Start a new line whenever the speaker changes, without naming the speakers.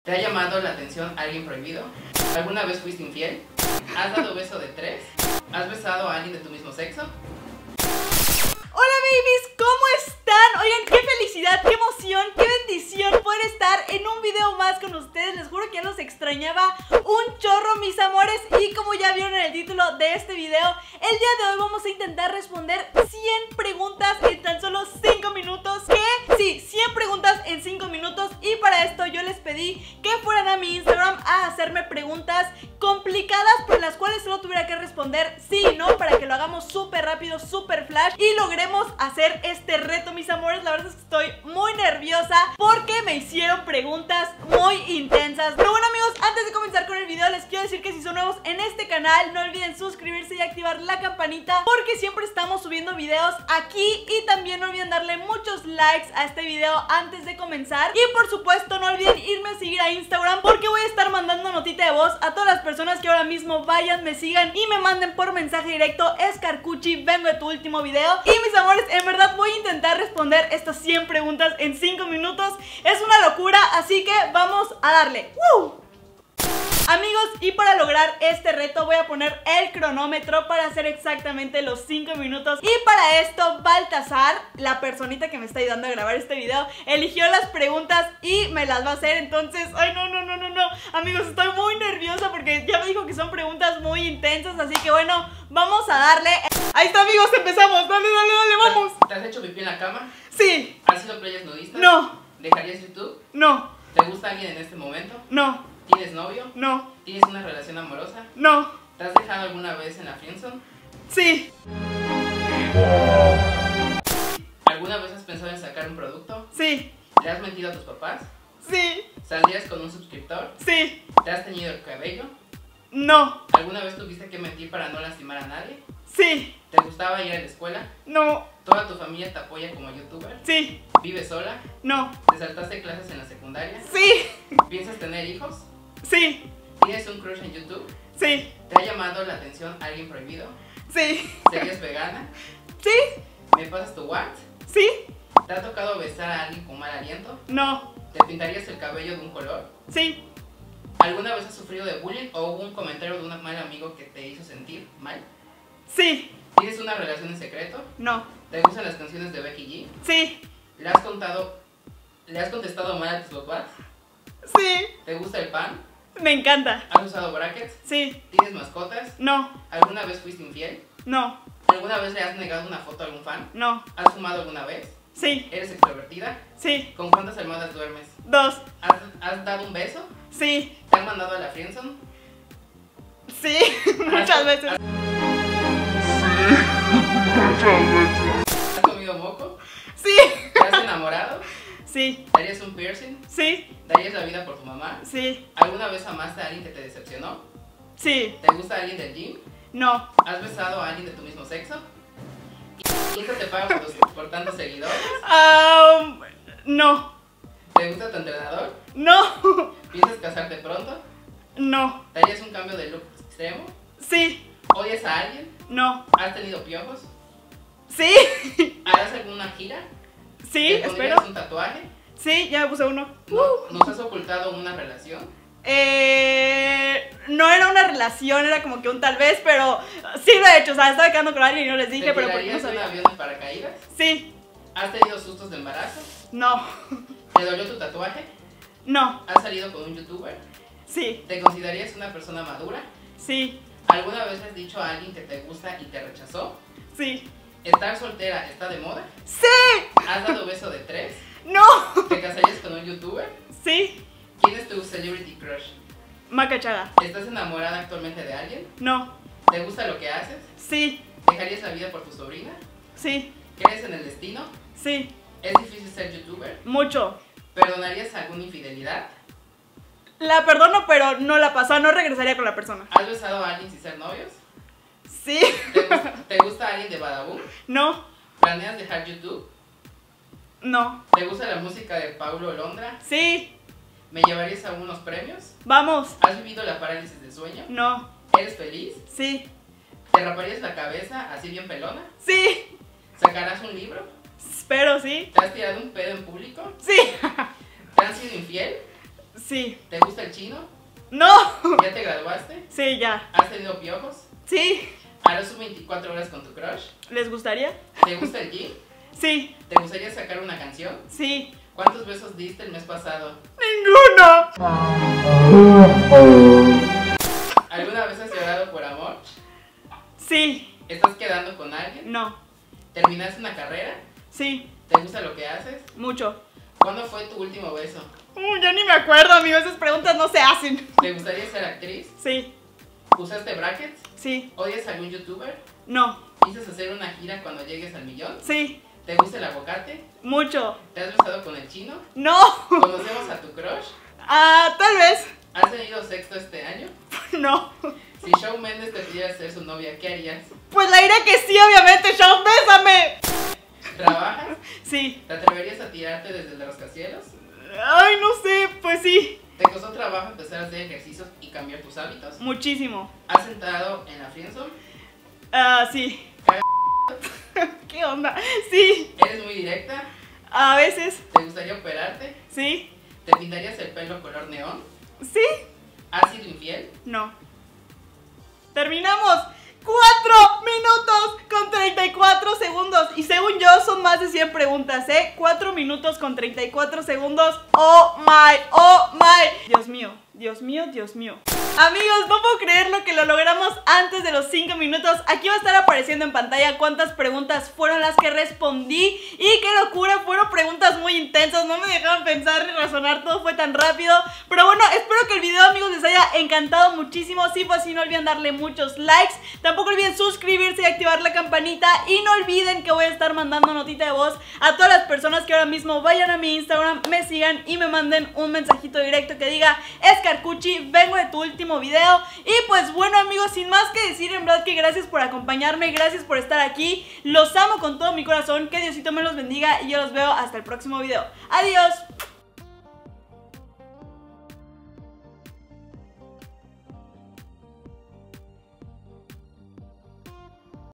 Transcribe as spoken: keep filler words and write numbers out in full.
¿Te ha llamado la atención alguien prohibido? ¿Alguna vez fuiste infiel? ¿Has dado beso de tres? ¿Has besado a alguien de tu mismo sexo?
Hola babies, ¿cómo están? Oigan, qué felicidad, qué emoción, qué bendición poder estar en un video más con ustedes. Les juro que ya los extrañaba un chorro, mis amores. Y como ya vieron en el título de este video, el día de hoy vamos a intentar responder cien preguntas en tan solo cinco minutos. ¿Qué? Sí, cien preguntas en cinco minutos. Y para esto yo les pedí que fueran a mi Instagram a hacerme preguntas complicadas, por las cuales solo tuviera que responder sí y no, para que lo hagamos súper rápido, súper flash y logremos hacer este reto, mis amores. La verdad es que estoy muy nerviosa porque me hicieron preguntas muy intensas. Pero bueno, amigos, antes de comenzar con el video, les quiero decir que si son nuevos en este canal, no olviden suscribirse y activar la campanita, porque siempre estamos subiendo videos aquí. Y también no olviden darle muchos likes a este video antes de comenzar. Y por supuesto no olviden irme a seguir a Instagram, porque voy a estar mandando notita de voz a todas las personas que ahora mismo vayan, me sigan y me manden por mensaje directo: Escarcuchi, vengo de tu último video. Y mis amores, en verdad voy a intentar responder estas cien preguntas en cinco minutos. Es una locura, así que vamos a darle. ¡Woo! Amigos, y para lograr este reto voy a poner el cronómetro para hacer exactamente los cinco minutos. Y para esto Baltasar, la personita que me está ayudando a grabar este video, eligió las preguntas y me las va a hacer. Entonces, ay no, no, no, no, no amigos, estoy muy nerviosa porque ya me dijo que son preguntas muy intensas. Así que bueno, vamos a darle. Ahí está, amigos, empezamos. Dale, dale, dale, vamos.
¿Te has hecho pipí en la cama?
Sí.
¿Has sido playas nudistas?
No.
¿Dejarías YouTube?
No.
¿Te gusta alguien en este momento?
No.
¿Tienes novio?
No.
¿Tienes una relación amorosa?
No.
¿Te has dejado alguna vez en la friendzone?
Sí.
¿Alguna vez has pensado en sacar un producto?
Sí.
¿Le has mentido a tus papás?
Sí.
¿Saldrías con un suscriptor?
Sí.
¿Te has teñido el cabello?
No.
¿Alguna vez tuviste que mentir para no lastimar a nadie?
Sí.
¿Te gustaba ir a la escuela?
No.
¿Toda tu familia te apoya como youtuber?
Sí.
¿Vives sola?
No.
¿Te saltaste clases en la secundaria?
Sí.
¿Piensas tener hijos?
Sí.
¿Tienes un crush en YouTube?
Sí.
¿Te ha llamado la atención alguien prohibido?
Sí.
¿Serías vegana?
Sí.
¿Me pasas tu what?
Sí.
¿Te ha tocado besar a alguien con mal aliento?
No.
¿Te pintarías el cabello de un color?
Sí.
¿Alguna vez has sufrido de bullying o hubo un comentario de un mal amigo que te hizo sentir mal?
Sí.
¿Tienes una relación en secreto?
No.
¿Te gustan las canciones de Becky G?
Sí.
¿Le has contado, le has contestado mal a tus papás?
Sí.
¿Te gusta el pan?
Me encanta.
¿Has usado brackets?
Sí.
¿Tienes mascotas?
No.
¿Alguna vez fuiste infiel?
No.
¿Alguna vez le has negado una foto a algún fan?
No.
¿Has fumado alguna vez?
Sí.
¿Eres extrovertida?
Sí.
¿Con cuántas almohadas duermes?
Dos.
¿Has, has dado un beso?
Sí.
¿Te han mandado a la friendzone?
Sí. Muchas veces.
¿Has, ¿Has comido moco?
Sí.
¿Te has enamorado?
Sí.
¿Darías un piercing?
Sí.
¿Darías la vida por tu mamá?
Sí.
¿Alguna vez amaste a alguien que te decepcionó?
Sí.
¿Te gusta alguien del gym?
No.
¿Has besado a alguien de tu mismo sexo? ¿Quién te paga por, tus, por tantos seguidores?
Um, no.
¿Te gusta tu entrenador?
No.
¿Piensas casarte pronto?
No.
¿Darías un cambio de look extremo?
Sí.
¿Odias a alguien?
No.
¿Has tenido piojos?
Sí.
¿Harás alguna gira?
Sí,
¿Te pondrías
espero.
un tatuaje?
Sí, ya me puse uno.
¿No, ¿Nos has ocultado una relación?
Eh, no era una relación, era como que un tal vez, pero sí lo he hecho. O sea, estaba quedando con alguien y no les dije,
¿Te
pero porque no
tirarías un
sabía.
avión en paracaídas?
Sí.
¿Has tenido sustos de embarazo?
No.
¿Te dolió tu tatuaje?
No.
¿Has salido con un youtuber?
Sí.
¿Te considerarías una persona madura?
Sí.
¿Alguna vez has dicho a alguien que te gusta y te rechazó?
Sí.
¿Estar soltera está de moda?
Sí.
¿Has dado beso de tres?
No.
¿Te casarías con un youtuber?
Sí.
¿Quién es tu celebrity crush?
Macachaga.
¿Estás enamorada actualmente de alguien?
No.
¿Te gusta lo que haces?
Sí.
¿Dejarías la vida por tu sobrina?
Sí.
¿Crees en el destino?
Sí.
¿Es difícil ser youtuber?
Mucho.
¿Perdonarías alguna infidelidad?
La perdono, pero no la paso. No regresaría con la persona.
¿Has besado a alguien sin ser novios?
Sí.
¿Te gusta, ¿te gusta alguien de Badabun?
No.
¿Planeas dejar YouTube?
No.
¿Te gusta la música de Paulo Londra?
Sí.
¿Me llevarías a unos premios?
Vamos.
¿Has vivido la parálisis de sueño?
No.
¿Eres feliz?
Sí.
¿Te raparías la cabeza así bien pelona?
Sí.
¿Sacarás un libro?
Espero, sí.
¿Te has tirado un pedo en público?
Sí.
¿Te han sido infiel?
Sí.
¿Te gusta el chino?
No.
¿Ya te graduaste?
Sí, ya.
¿Has tenido piojos?
Sí.
¿Harás un veinticuatro horas con tu crush?
¿Les gustaría?
¿Te gusta el gym?
Sí.
¿Te gustaría sacar una canción?
Sí.
¿Cuántos besos diste el mes pasado?
¡Ninguno!
¿Alguna vez has llorado por amor?
Sí.
¿Estás quedando con alguien?
No.
¿Terminaste una carrera?
Sí.
¿Te gusta lo que haces?
Mucho.
¿Cuándo fue tu último beso?
Uh, ya ni me acuerdo, amigo. Esas preguntas no se hacen.
¿Te gustaría ser actriz?
Sí.
¿Usaste brackets?
Sí.
¿Odias a algún youtuber?
No.
¿Piensas hacer una gira cuando llegues al millón?
Sí.
¿Te gusta el aguacate?
Mucho.
¿Te has besado con el chino?
No.
¿Conocemos a tu crush?
Ah, tal vez.
¿Has tenido sexto este año?
No.
Si Shawn Mendes te pidiera ser su novia, ¿qué harías?
Pues la diré que sí, obviamente. Shawn, bésame.
¿Trabajas?
Sí.
¿Te atreverías a tirarte desde el rascacielos?
Ay, no sé. Pues sí.
¿Te costó trabajo empezar a hacer ejercicios y cambiar tus hábitos?
Muchísimo.
¿Has entrado en la friendzone?
Ah, sí. ¿Qué onda? Sí.
¿Eres muy directa?
A veces.
¿Te gustaría operarte?
Sí.
¿Te pintarías el pelo color neón?
Sí.
¿Has sido infiel?
No. Terminamos. cuatro minutos con treinta y cuatro segundos. Y según yo son más de cien preguntas, ¿eh? cuatro minutos con treinta y cuatro segundos. Oh my, oh my. Dios mío, Dios mío, Dios mío. Amigos, no puedo creerlo que lo logramos antes de los cinco minutos. Aquí va a estar apareciendo en pantalla cuántas preguntas fueron las que respondí. Y qué locura, fueron preguntas muy intensas. No me dejaban pensar ni razonar, todo fue tan rápido. Pero bueno, espero que el video, amigos, les haya encantado muchísimo. Si fue así, no olviden darle muchos likes. Tampoco olviden suscribirse y activar la campanita. Y no olviden que voy a estar mandando notita de voz a todas las personas que ahora mismo vayan a mi Instagram, me sigan y me manden un mensajito directo que diga: Escarcuchi, vengo de tu último video. Y pues bueno, amigos, sin más que decir, en verdad que gracias por acompañarme, gracias por estar aquí, los amo con todo mi corazón, que Diosito me los bendiga y yo los veo hasta el próximo video. Adiós.